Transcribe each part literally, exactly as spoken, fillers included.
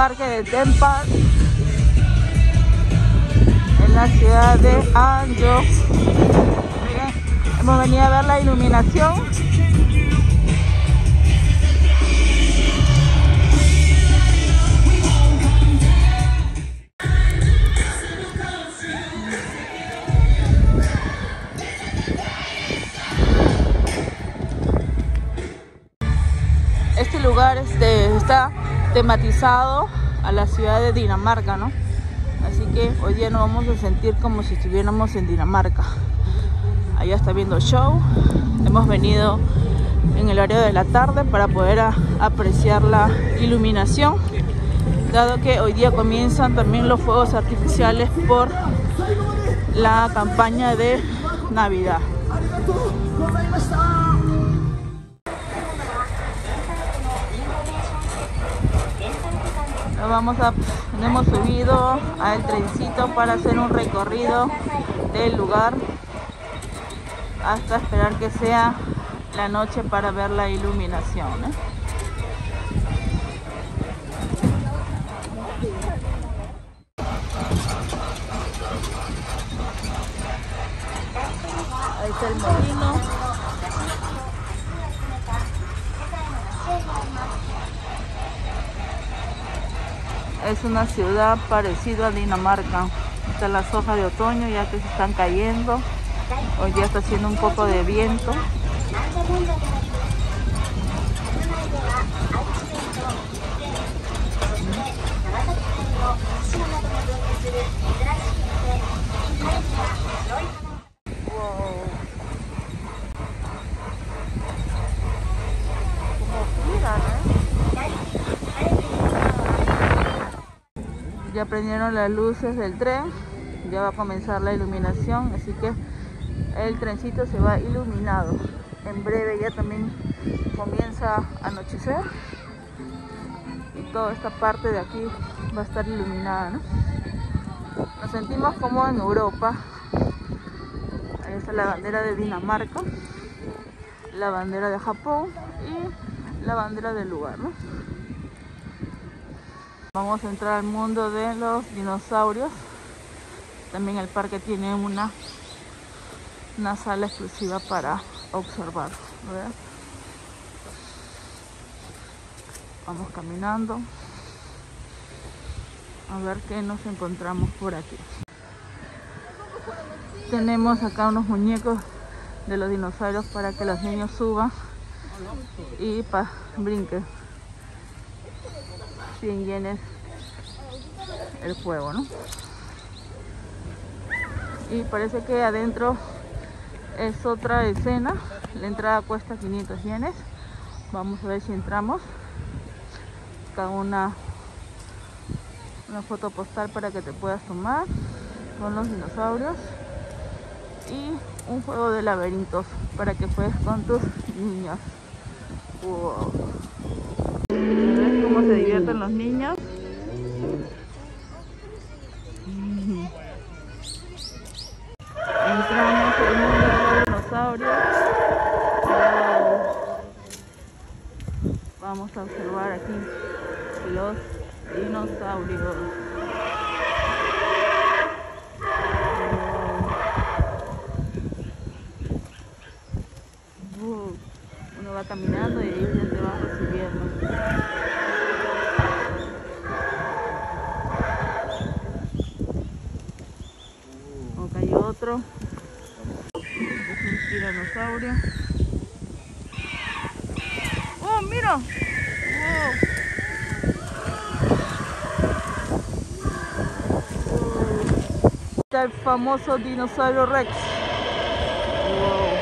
parque de Theme Park en la ciudad de Hangzhou. Miren, hemos venido a ver la iluminación. Este lugar este, está tematizado a la ciudad de Dinamarca, ¿no? Así que hoy día nos vamos a sentir como si estuviéramos en Dinamarca. Allá está viendo el show. Hemos venido en el horario de la tarde para poder a, apreciar la iluminación, dado que hoy día comienzan también los fuegos artificiales por la campaña de Navidad. Vamos a, nos hemos subido al trencito para hacer un recorrido del lugar hasta esperar que sea la noche para ver la iluminación, ¿eh? Ahí está el molino. Es una ciudad parecida a Dinamarca. Están las hojas de otoño ya que se están cayendo. Hoy ya está haciendo un poco de viento. Wow. Como giran, ¿eh? Ya prendieron las luces del tren, ya va a comenzar la iluminación, así que el trencito se va iluminado. En breve ya también comienza a anochecer y toda esta parte de aquí va a estar iluminada, ¿no? Nos sentimos como en Europa. Ahí está la bandera de Dinamarca, la bandera de Japón y la bandera del lugar, ¿no? Vamos a entrar al mundo de los dinosaurios. También el parque tiene una, una sala exclusiva para observar, ¿verdad? Vamos caminando a ver qué nos encontramos por aquí. Tenemos acá unos muñecos de los dinosaurios para que los niños suban y pa brinquen. cien yenes el juego, ¿no? Y parece que adentro es otra escena. La entrada cuesta quinientos yenes. Vamos a ver si entramos. Acá una una foto postal para que te puedas tomar con los dinosaurios y un juego de laberintos para que juegues con tus niños. Wow. ¿Ves cómo se divierten los niños? Entramos en el mundo de los dinosaurios. Vamos a observar aquí los dinosaurios. Uno va caminando y ellos ya te van recibiendo. Acá hay otro. Es un tiranosaurio. ¡Oh, mira! ¡Wow! Está el famoso dinosaurio Rex. Wow.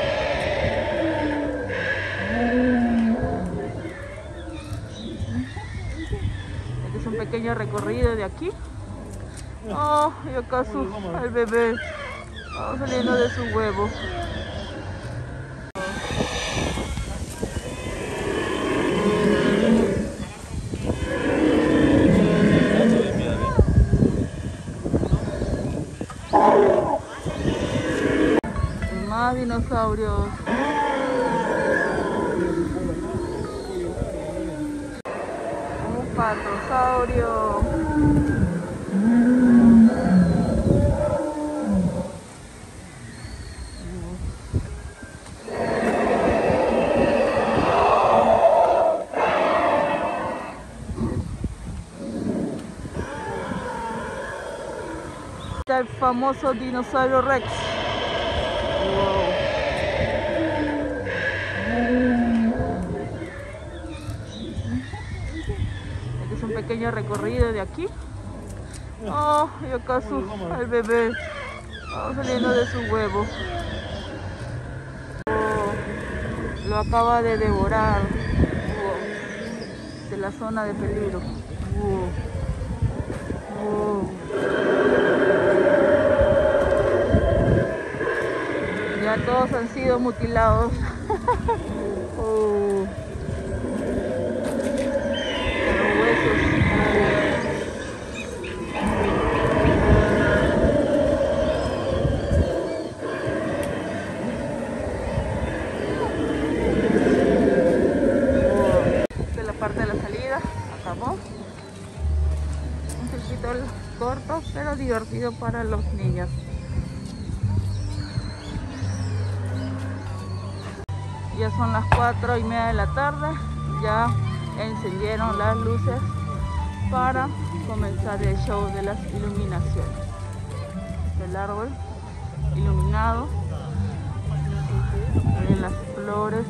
Este es un pequeño recorrido de aquí. Oh, y acá su, el bebé oh, saliendo de su huevo. Más dinosaurios. Pantosaurio. El famoso dinosaurio Rex. Wow. Este es un pequeño recorrido de aquí. Oh, y acaso el bebé oh, saliendo de su huevo. Oh, lo acaba de devorar. Oh, de la zona de peligro. Oh. Oh. Ya todos han sido mutilados. Oh. Los huesos. Esta es la parte de la salida. Acabó. Un poquito corto, pero divertido para los niños. Ya son las cuatro y media de la tarde, ya encendieron las luces para comenzar el show de las iluminaciones. El árbol iluminado, en las flores.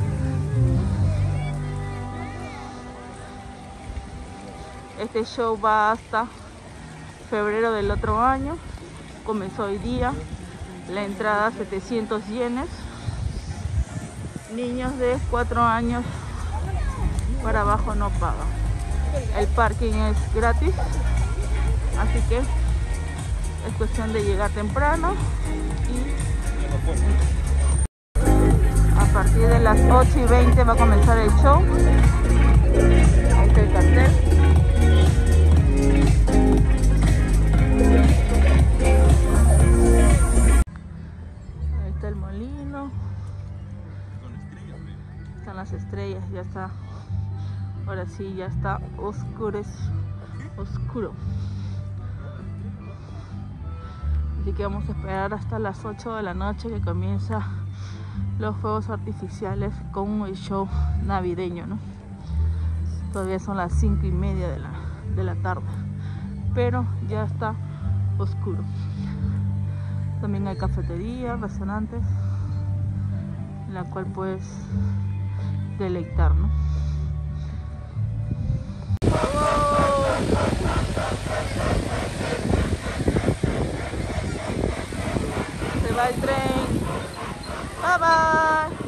Este show va hasta febrero del otro año, comenzó hoy día, la entrada setecientos yenes. Niños de cuatro años para abajo no pagan. El parking es gratis, así que es cuestión de llegar temprano y a partir de las ocho y veinte va a comenzar el show. Ahí está el cartel. Ahí está el molino. Están las estrellas, ya está. Ahora sí, ya está oscuro, oscuro. Así que vamos a esperar hasta las ocho de la noche que comienza los fuegos artificiales con el show navideño, ¿no? Todavía son las cinco y media de la, de la tarde, pero ya está oscuro. También hay cafetería, restaurantes, en la cual puedes deleitar, ¿no? Se va el tren. Bye bye.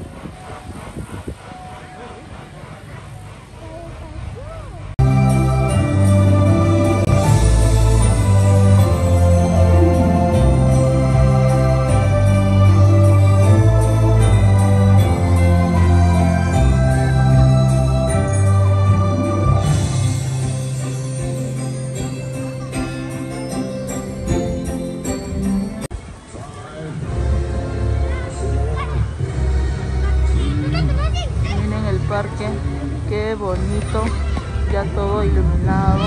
Parque, qué bonito, ya todo iluminado.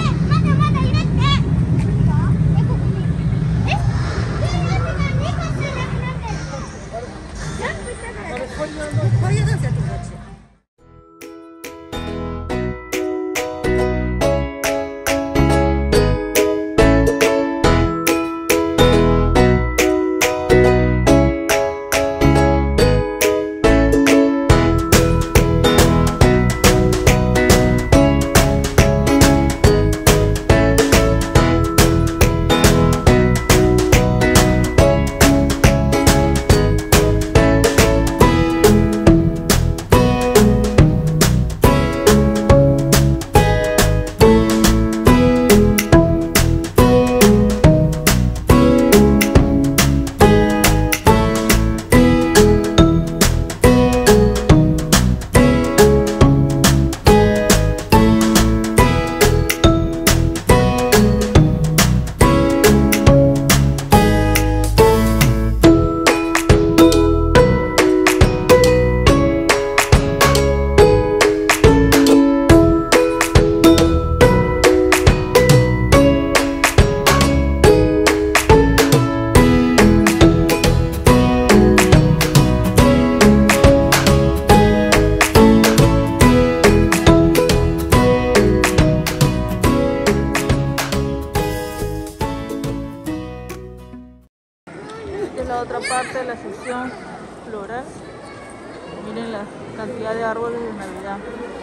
floral. Miren la cantidad de árboles de Navidad.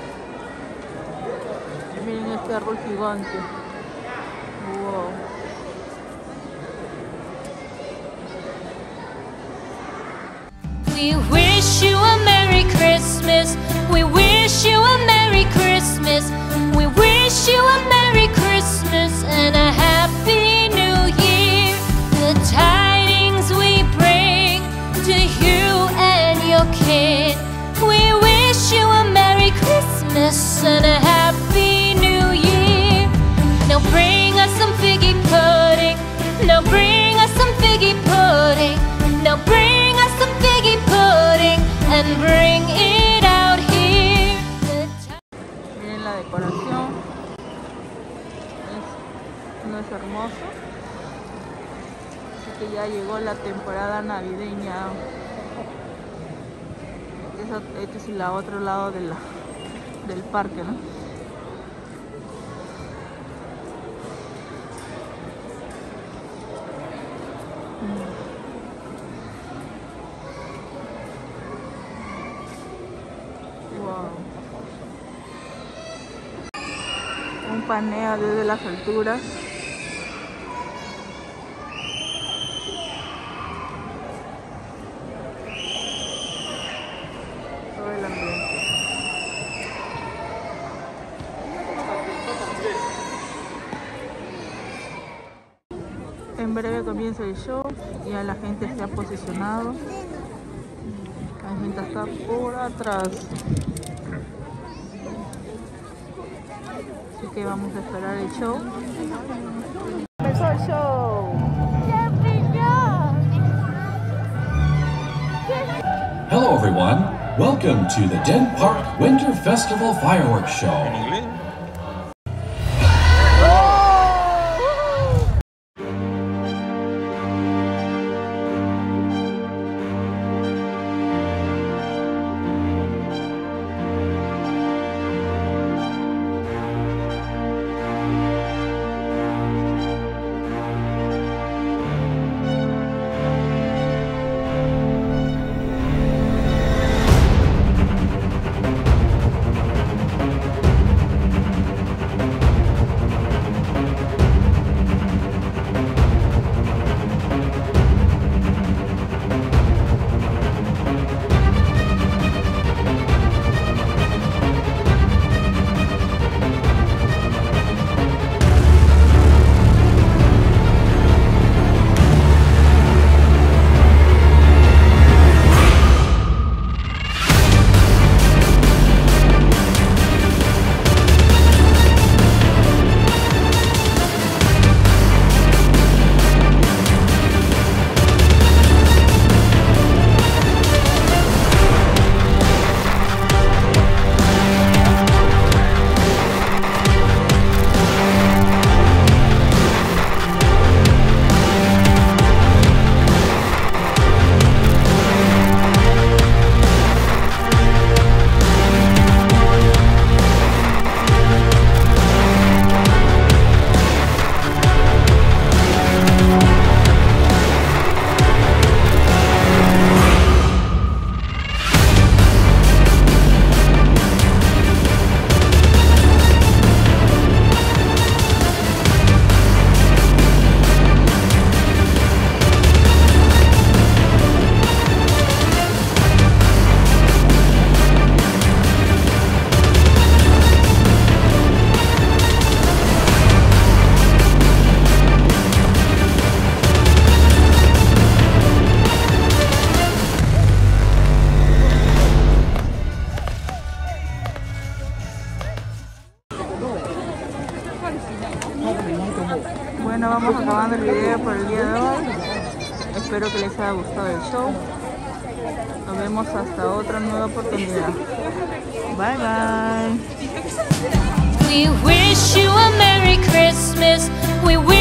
Miren este árbol gigante. Wow. We wish you a Merry Christmas. We wish you a Merry Christmas. We wish you a Merry Christmas and a Happy New Year. The tidings we bring to you and your kid. We wish you a Merry Christmas and a Happy New Year. Now bring us some figgy pudding. Now bring us some figgy pudding. Now bring us some figgy pudding and bring it out here. Miren la decoración. Es, no es hermoso. Así que ya llegó la temporada navideña. Este es el otro lado de la, del parque, ¿no? Un paneo desde las alturas. Todo el ambiente. En breve comienza el show. Ya la gente se ha posicionado. La gente está por atrás. Así que vamos a esperar el show. Empezó el show. Hello everyone, welcome to the Dent Park Winter Festival Fireworks Show. Bueno, vamos acabando el video por el día de hoy. Espero que les haya gustado el show. Nos vemos hasta otra nueva oportunidad. Bye bye. We wish you a Merry Christmas. We